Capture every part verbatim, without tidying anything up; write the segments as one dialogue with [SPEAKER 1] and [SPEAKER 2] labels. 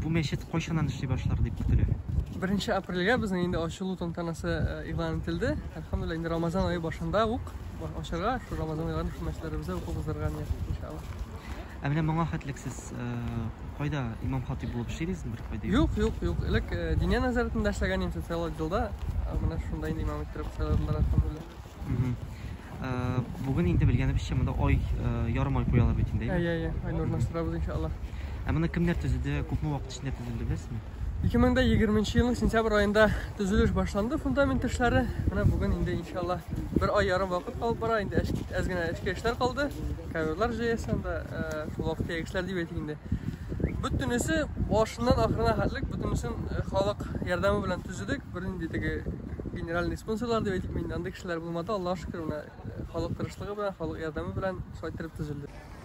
[SPEAKER 1] bu meşet qachondan ishlay boshlar deb kutiladi?
[SPEAKER 2] birinchi aprelga bizning endi ochiluv tantanasi e'lon etildi. Alhamdulillah endi Ramazon oyi boshida o'q ochirga shu Ramazon oyida xizmatlarimizda o'qib o'zgargan inshaalloh.
[SPEAKER 1] Amina menga xatliksiz qayda imom xatib bo'lib ishladingizmi bir qayda?
[SPEAKER 2] Yo'q, yo'q, yo'q. Ilk diniy nazoratni tashlagan edim sotsiolog yilda. Mana shunda endi imom etib salarimlar alhamdulillah.
[SPEAKER 1] Bugun endi bilganimizcha bunda oy yarim oy qo'yilib o'tindi.
[SPEAKER 2] Ha, ha, ha. Oy o'rnashtiramiz inshaalloh.
[SPEAKER 1] Amina kimlar tuzildi? Ko'pmi vaqt ichida tuzildi bilasizmi?
[SPEAKER 2] ikki ming yigirmanchi yilning sentyabr oyida tuzilish boshlandi. Fundament ishlari mana bugun endi inshaalloh bir oy yarim vaqt qolib bora. Endi ozgina ichki ishlar qoldi. Kaverlar jeyasanda shu vaqt tegishlar deb aytganda. Bütünüsü boshundan oxiriga xatlik bütünüsü xalq yordami bilan tuzdik. Birindagi general sponsorlar deb aytib mendan kishilar bo'lmadi. Alloh shukr una xalq tirishligi bilan, xalq yordami bilan so'ytirib tuzildi.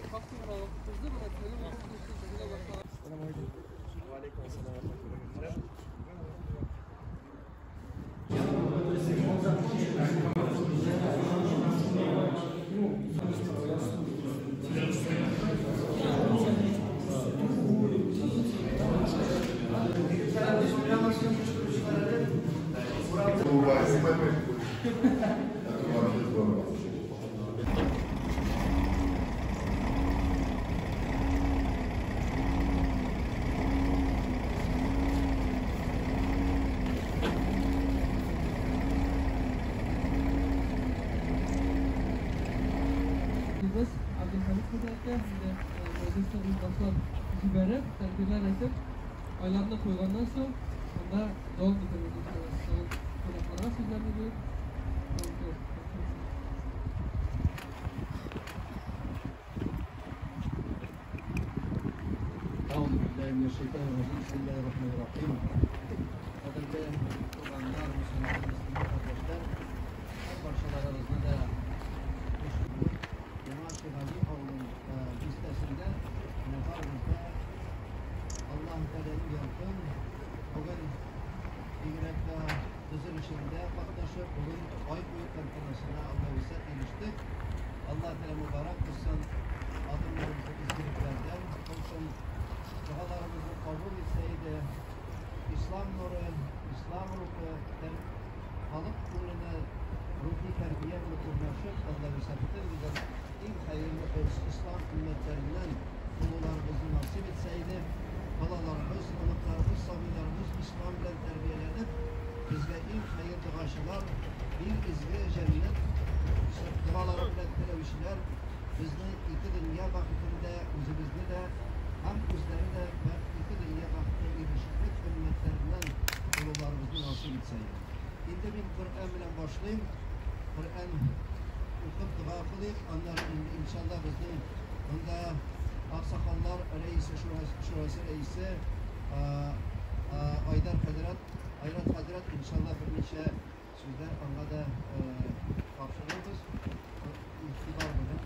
[SPEAKER 2] Biz Abdülhamid Hüdayet'e mecliste başlar jiberib, tedbirler etip aylarla koygandan sonra onda yol bitiririz. Konaklara sizlerle bir
[SPEAKER 3] Euzubillahimineşşeytanirracim. Bismillahirrahmanirrahim. Kaderde Kur'anlar, Müslüman, Müslüman kardeşler, her parçalarımızda da Cemaat-i Gazi Avlu'nun listesinde mezarımızda Allah-u Teala'nın yakın bugün İngilizce düzülüşünde katlaşıp bugün ay boyu tantanasına Allah'a istek eriştik. Allah-u Teala mübarek kılsın adımlarımızı izgiliklerden olsun. Dualarımızı kabul etseydi İslam nuru, İslam ruhu, halk kulunu ruhi terbiye ile kurlaşıp Allah'a sabittir bize ilk hayırlı İslam ümmetlerinden ulularımızı nasip etseydi balalarımız, anıklarımız, sabilerimiz İslam ile terbiyelenip bizge ilk hayır duaşılar, bir izgi cennet duaları ile televizyoner bizni iki dünya vakitinde özümüzde de hem bizleri de ve iki dünya vakitinde ilişkilik ümmetlerinden ulularımızı nasip etseydi. Şimdi bir Kur'an ile başlayayım. Kur'an okup dua kılayım. Onlar inşallah bizim onda aksakallar reisi, şurası reisi Aydar Hadirat, Ayrat Hadirat inşallah bir nice sözler ona da kapşırırız. İktidar böyle.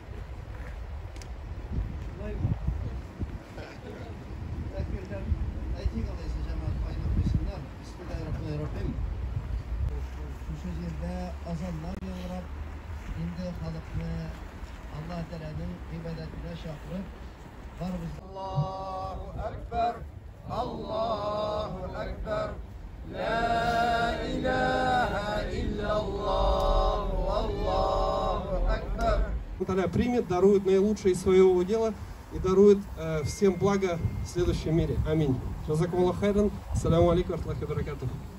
[SPEAKER 3] Tekbirler, ayet-i alaysa cemaat kaynak besinler. Bismillahirrahmanirrahim. Şu yerde azanlar yağırıp, şimdi halkını Allah Teala'nın ibadetine şahırıp, var bizde. Allahu Ekber, Allahu Ekber, La ilahe illallah, Allahu Ekber.
[SPEAKER 4] Таля примет, дарует наилучшее из своего дела и дарует э, всем благо в следующем мире. Аминь. Джазакумуллах хайран. Ассаламу алейкум ва рахматуллахи ва баракатуху.